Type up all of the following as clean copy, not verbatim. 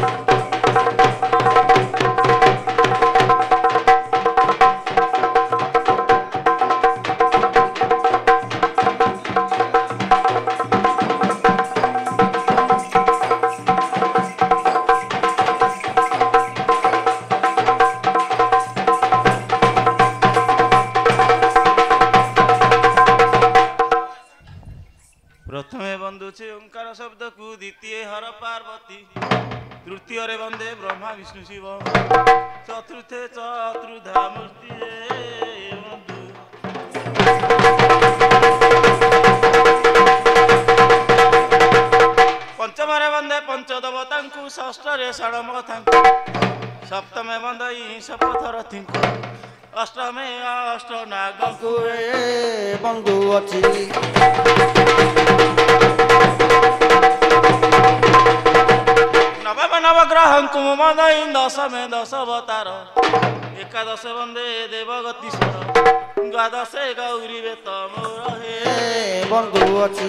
प्रथमे बंदुचे ओंकार शब्द को द्वितीय हर पार्वती तृतीय रे वंदे ब्रह्मा विष्णु शिव चतुर्थे चतुर्धा मूर्ति बंधु पंचम रे वंदे पंचदेवता षष्ठ रे षडमथा सप्तमे वंदे शपथरथी अष्टमे अष्ट नाग को बंधु अच्छी नवम नवग्रह कुमदई दशमे दश अवतार एकादश वंदे देवगतीश्वर द्वादशे गौरी वेत मोर हे बंधु अच्छी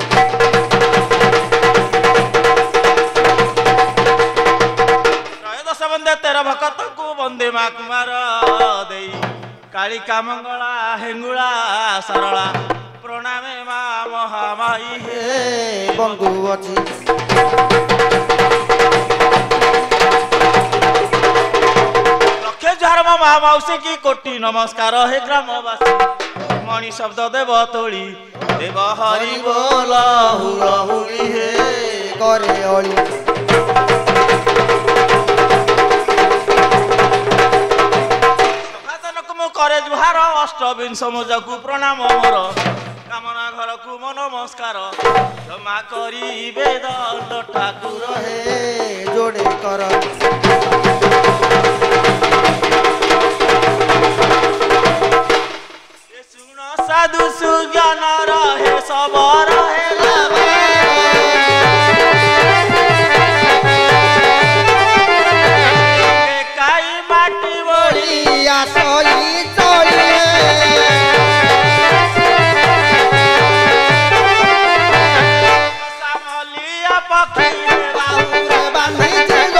त्रयोदश वंदे तेर भक्त को वंदे मा कुमार देई कालिका मंगला हेंगुला सरला प्रणामे मा महामाई हे बंधु अच्छी धर्म महामौसी की कोटि नमस्कार हे ग्रामवासी मणि शब्द देव तोली देव हरि बोल हुरी हे करे अली मु करे जुहार अष्टविंश मुजकु प्रणाम मोर कामना घर को मन नमस्कार क्षमा करी वेद ठाकुर हे जोड़े कर साधु सुज्ञान रहे सब रहे काई माटी बोलिया सोई चोली सामलिया पक्षी बांधी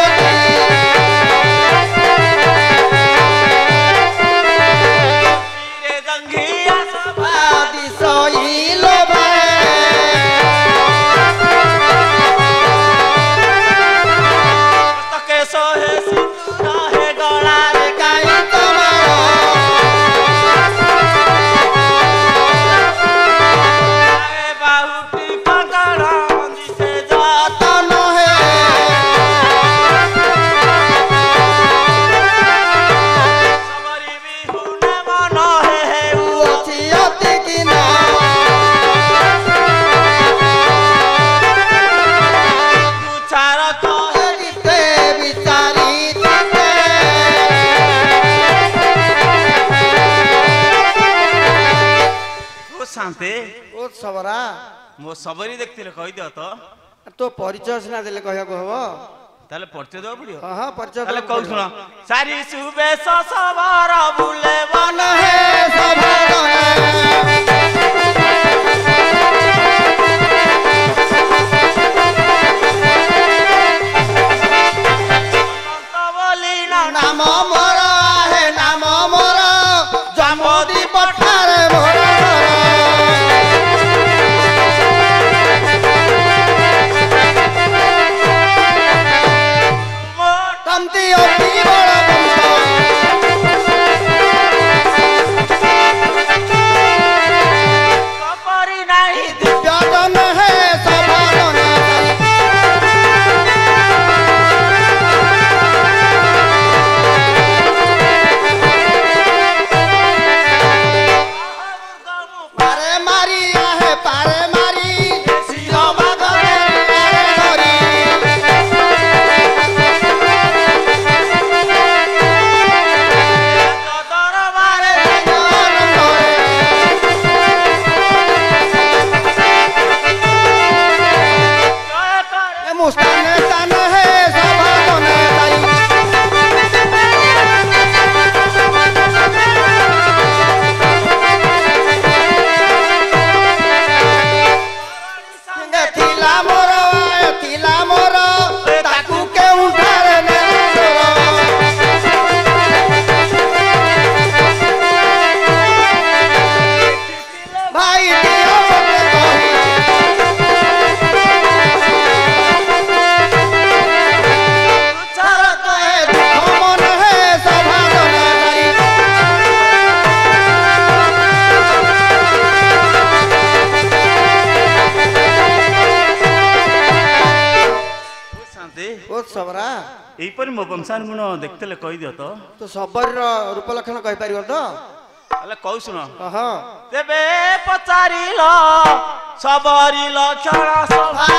सबरा मो सबरी देखते कही दियो तो परिचय सिना देले कहया कहबो ताले परिचय देबो पड़ियो हां परिचय ताले कहू सुनो सारी सुबेश सवार बुले बन हे नाम मोर हे नाम मोर जमोदी पठार मोर ओ सबरा ଏଇପରି ମୋ ବଂଶାନୁଗୁଣ ଦେଖିଥିଲେ କହିଦିଅ ତ। तो सबरीर रूप लक्षण कहि परिबो तो ହେଲେ କହୁ ଶୁଣ। कह ତେବେ ପଚାରିଲ ସବରି ଲକ୍ଷଣ ସଭା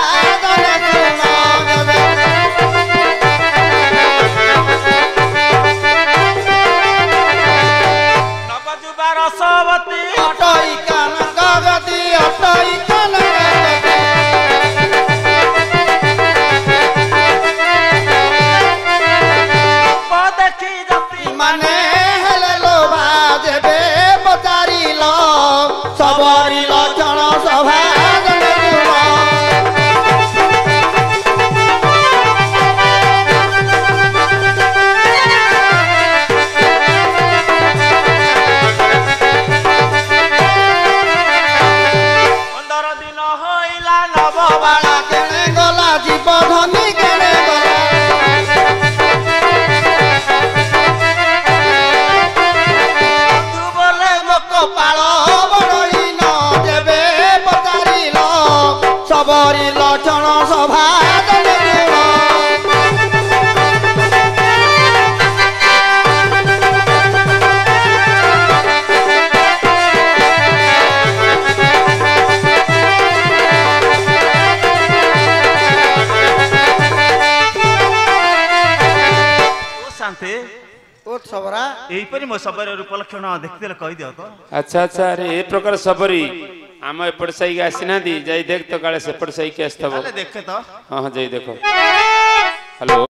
ନବଯୁବା ରସବତୀ अटई कान गगति अटई कान ଦେଖି ଜାତି माने हेले लोभा जेबे पचारिल सबरी लक्षण सभा बाला केने गला जीव धनी केने गला तू बोले लोक पाल बड़ई न देबे पचारिल सबरी लक्षण सभा सबरा ଏଇପରି ମୋ ସବର ରୂପ ଲକ୍ଷଣ ଦେଖିଥିଲେ କହିଦିଅ ତ। अच्छा अच्छा अरे ए प्रकार सबरी आम एपट साई के आसी ना दी जाई देख तो काले सेपट साई के आस्तबो ଦେଖେ ତ। हां हां जाई देखो हेलो